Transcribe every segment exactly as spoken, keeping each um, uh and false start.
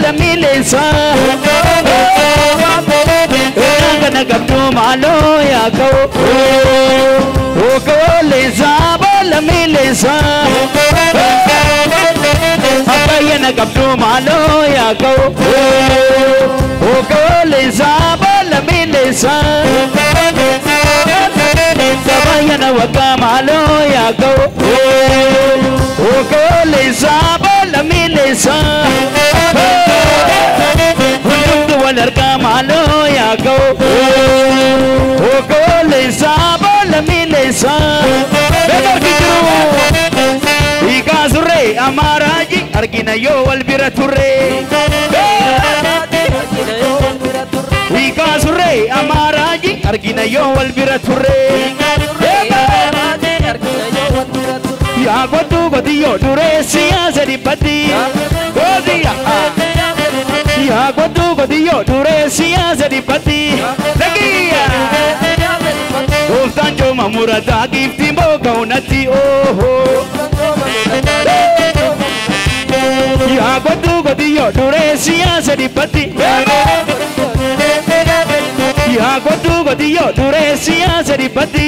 milesa Nagana gabdu malo ya ko O ko lesa bala milesa Apayana gabdu malo ya ko O ko lesa bala milesa Apayana waka malo ya ko O ko lesa bala milesa Walarka malo ya go O go lesa bala milesa Bego kitru Ika surre amaraji argina yo walbira turre Ika surre amaraji argina yo walbira turre Ya godu godiyo dure siya zaripati Godiya Ya godu godiyo dure siya zaripati Lagiya Goftan jo mamurata gifti mo kaunati oho Ya godu godiyo dure siya zaripati Ya godu godiyo dure siya zaripati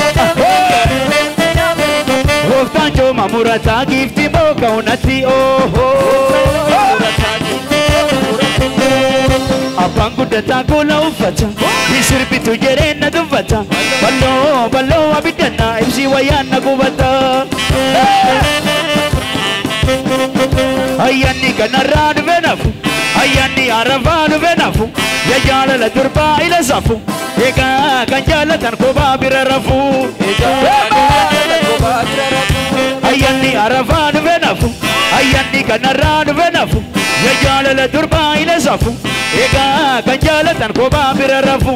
Goftan jo mamurata gifti mo kaunati oho Abangu data kula ufata Isirbi tu jere na duvata Ballo ballo abidana Ibsi wayana kubata Ayani kanarad venafu Ayani aravan venafu Yajala la turba ila safu Eka kanjala tan kuba birarafu Ayani aravan venafu Ayani kanarad venafu Yajala la turba ila safu Eka kanjala tan kuba birarafu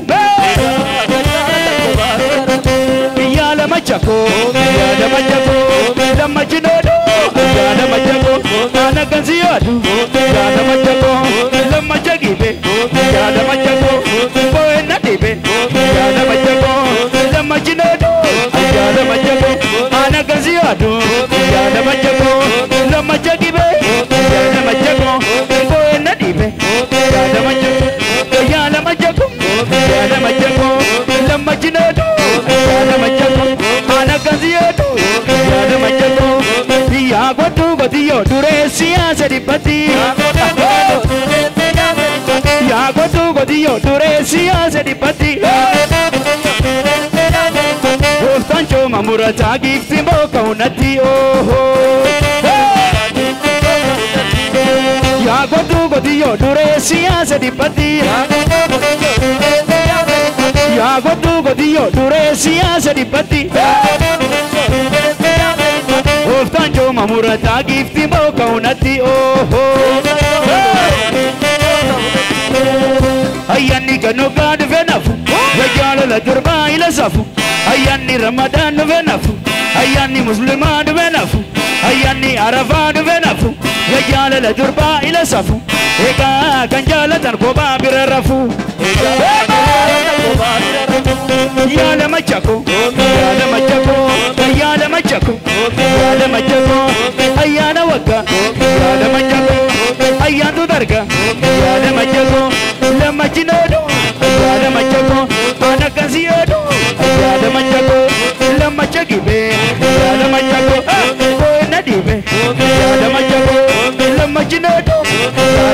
Yala machako Yala machako Yala machinodo Yala machako Ana kanziyadu Yala machako Yala machagibe Yala machako Boe nadibe Yala machako Yala machinodo Yala machako Ana kanziyadu Yala machako Yala machagibe Yala machako Boe nadibe Yala machako Yala machako Yala machako Yala machinodo Yala machako Ana kanziyadu Yala machako Ya godu godiyo dure siya zaripati Ya godu godiyo dure siya zaripati Goftan jo mamurata gifti mo kaunati oho Ya godu godiyo dure siya zaripati Ya godu godiyo dure siya zaripati Goftan jo mamurata gifti mo kaunati oho Ayani gano gad venafu Yajala la durba ila safu Ayani ramadan venafu Ayani musliman venafu Ayani arafan venafu Yajala la durba ila safu Eka kanjala tan koba birarafu Yala machako Yala machako Yala machako Yala machako Ayana waka Yala machako Ayantu darga Yala machako La machinodo Yala machako Ana kanziyado Yala machako La machagibe Yala machako Boe nadibe Yala machako La machinodo